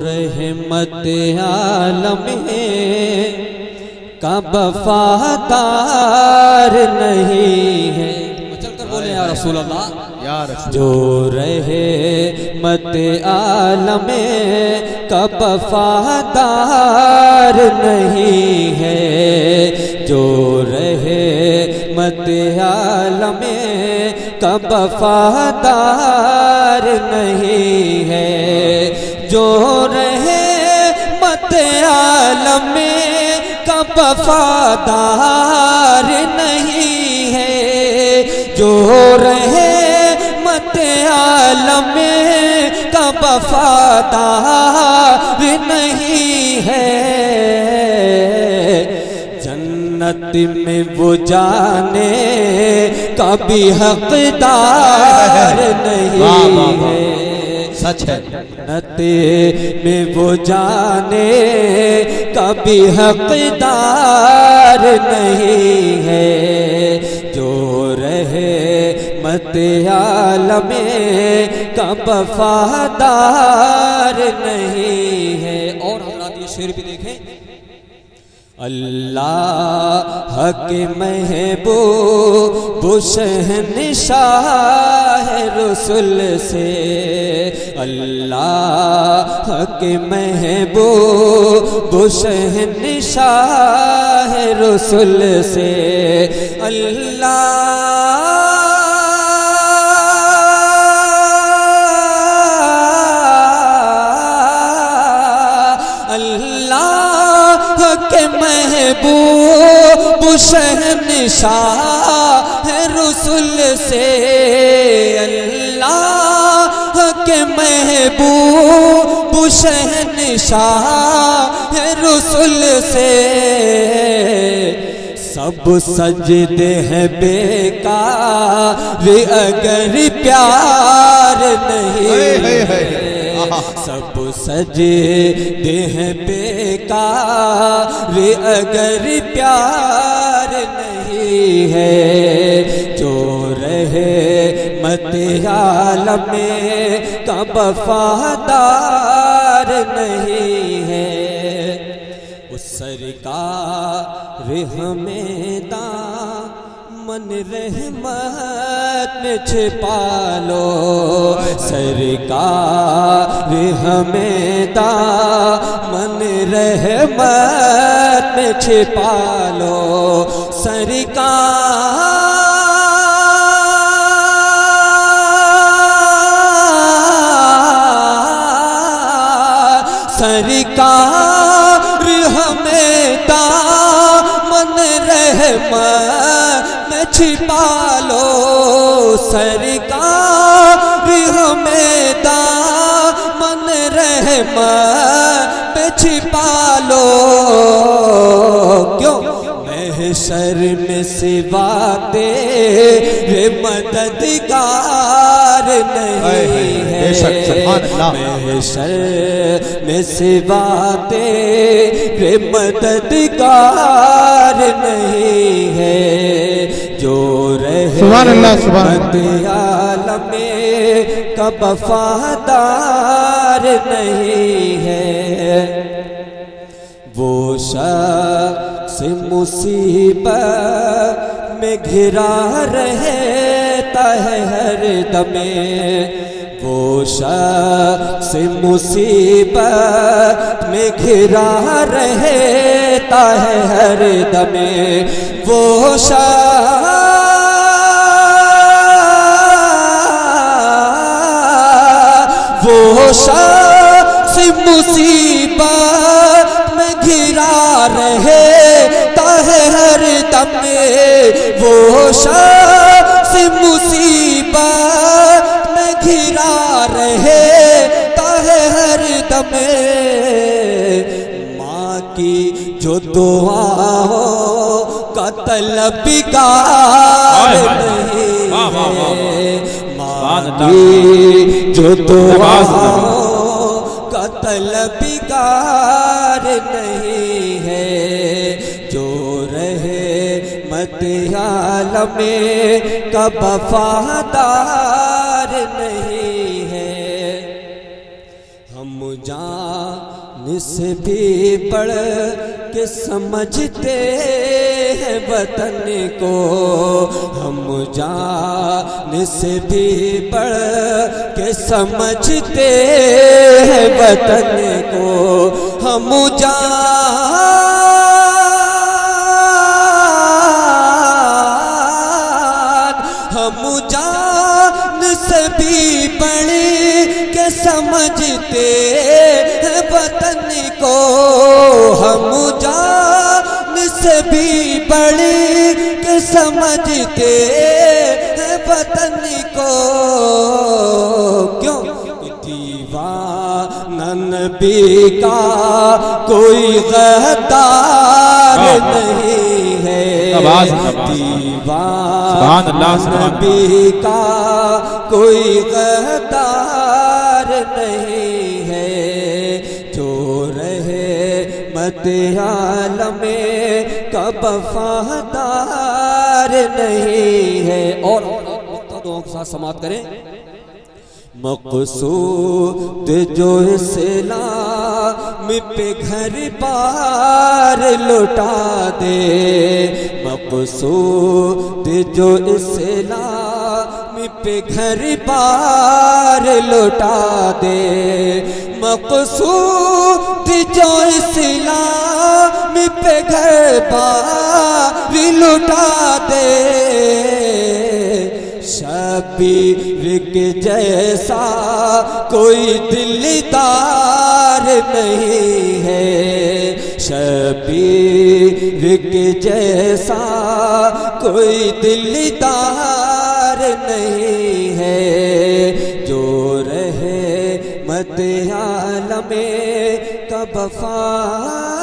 रहमत आलम का वफादार नहीं है। चलकर बोले या रसूल अल्लाह, जो रहमत आलम का वफादार नहीं है, जो रहमत आलम का वफादार नहीं है, जो रहमत आलम का वफादार नहीं है, जो रहमत आलम का वफादार नहीं है, जन्नत में वो जाने का भी हकदार नहीं है। सच है, जन्नत में वो जाने का भी हकदार नहीं है, जो रहमत आलम का वफादार नहीं है। और हज़रात ये शेर भी देखें, अल्लाह के महबूब शहंशाह रसूल से, अल्लाह के महबूब शहंशाह रसूल से, महबूब शहंशाह रसूल से, अल्लाह के महबूब शहंशाह रसूल से, सब सजदे हैं बेकार अगर प्यार नहीं है, सब सजदे हैं बेकार अगर प्यार नहीं है, जो रहमत आलम का वफादार नहीं है। उस सरकार हमें दामन रहमत में छिपा लो, सरकार हमें दामन रहमत में छिपा लो, सरकार हमें दामन रहमत में छिपा लो, सरकार हमें दामन रहमत में छिपा लो। क्यों? महशर में सिवा तेरे मददगार नहीं है, महशर में सिवा तेरे मददगार नहीं है, जो रहमत आलम का वफादार नहीं है, वो शख्स मुसीबत में घिरा रहता है हर दमे, वो शख्स मुसीबत में घिरा रहता है हर दमे, वो शख्स मुसीबत में घिरा रहता है हर दमे, वो शख्स मुसीबत में घिरा रहता है हर दमे, माँ की जो दुआओं का तलबगार नहीं है, माँ की जो दुआओं का तलबगार नहीं है, जो रहमत आलम का वफादार नहीं है। हम जान से भी बढ़ के समझते हैं वतन को, हम जान से भी बढ़ के समझते हैं वतन को, हम जान से भी बढ़ के समझते हैं वतन को, हम जान से भी बढ़ के समझते हैं वतन को। क्यों? दीवाना नबी का कोई गद्दार नहीं है, दीवाना नबी का कोई गद्दार नहीं है, जो रहे मत आलमे का वफादार नहीं है। और दोनों के साथ समाप्त करें। मक़सूद जो इस्लाम पे घर बार लुटा दे, मक़सूद जो इस्लाम पे घर बार लुटा दे, मक़सूद जो इस्लाम पे घर बार लुटा दे, शबीर के जैसा कोई दिलदार नहीं है, शबीर के जैसा कोई दिलदार नहीं है, जो रहे मत आलमे का वफा